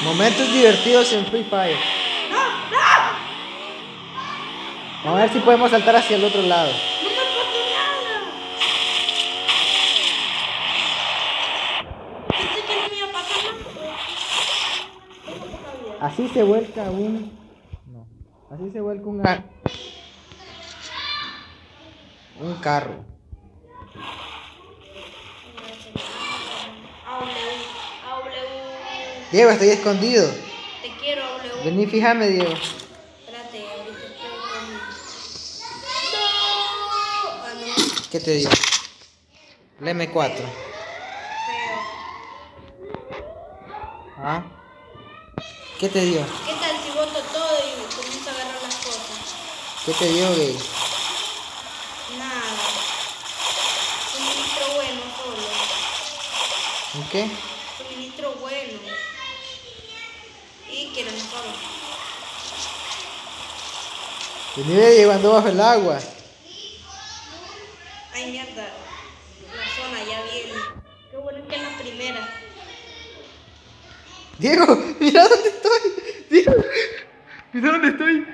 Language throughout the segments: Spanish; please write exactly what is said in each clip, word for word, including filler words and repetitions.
Momentos divertidos en Free Fire. ¡No! ¡No! Vamos a ver si podemos saltar hacia el otro lado. ¡No me pasó nada! Pensé que no me iba a pasar nada. Tengo poca vida. Así se vuelca un... No. Así se vuelca un... ca- Un carro. A W, A W. Diego, estoy escondido. Te quiero, A W. Vení, fíjame, Diego. Espérate, ahorita estoy con... ¡No! Ah, no. ¿Qué te dio? El eme cuatro. Feo. ¿Ah? ¿Qué te dio? ¿Qué tal si boto todo y comienzo a agarrar las cosas? ¿Qué te dio, gay? Nada. Suministro bueno solo. ¿En qué? Suministro bueno. Y quiero no solo. Vení, Diego, ando bajo el agua. Ay, mierda. La zona ya viene. Qué bueno que es la primera. Diego, mira dónde estoy. Diego, mira dónde estoy.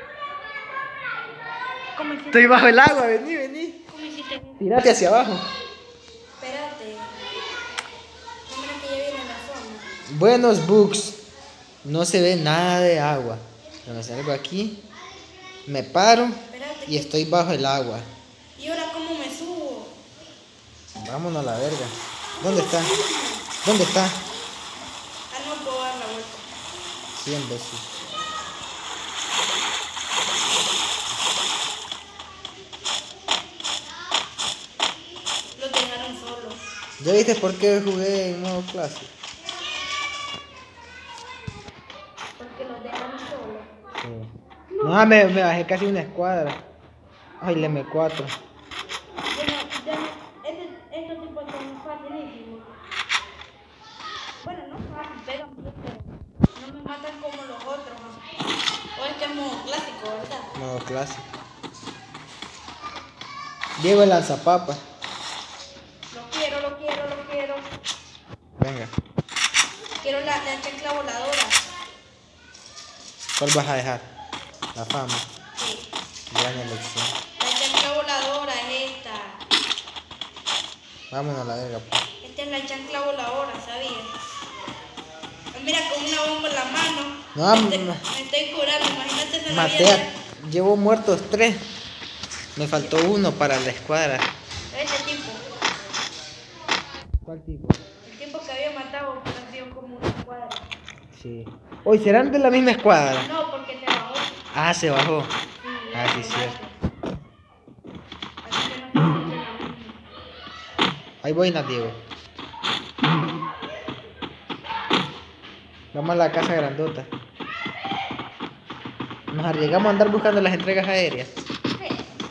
¿Cómo hiciste? Estoy bajo el agua, vení, vení. ¿Cómo hiciste? Tirate hacia abajo. Espérate. No, mira que ya viene la zona. Buenos bugs. No se ve nada de agua. Pero me salgo aquí. Me paro Espérate. y estoy bajo el agua. ¿Y ahora cómo me subo? Vámonos a la verga. ¿Dónde está? ¿Dónde está? Ah, no puedo dar la vuelta. Sí, imbécil. Los dejaron solos. ¿Ya viste por qué jugué en modo clásico? Porque los dejaron solos. Sí. No, me, me bajé casi una escuadra. Ay, el eme cuatro. Bueno, ya no- este- estos tipos son facilísimos. Bueno, no fácil, pegan bien, pero no me matan como los otros. ¿No? O este es modo clásico, ¿verdad? Modo clásico. Diego el lanzapapa. Lo quiero, lo quiero, lo quiero. Venga. Quiero la, la chancla voladora. ¿Cuál vas a dejar? La fama. Sí. Gran elección. La chancla voladora es esta. Vámonos a la verga, pues. Esta es la chancla voladora, ¿sabías? Pues mira, con una bomba en la mano. No, me, estoy, ma- me estoy curando, imagínate esa Maté a... Llevo muertos tres. Me faltó uno para la escuadra. Ese tipo. ¿Cuál tipo? El tipo que había matado nació como una cuadra. Sí. Hoy serán de la misma escuadra. No, porque se bajó. Ah, se bajó. Sí, Ah, sí, se cierto. bajó. Así que no se siente la misma. Ahí voy, Nativo. Vamos a la casa grandota. Nos arriesgamos a andar buscando las entregas aéreas.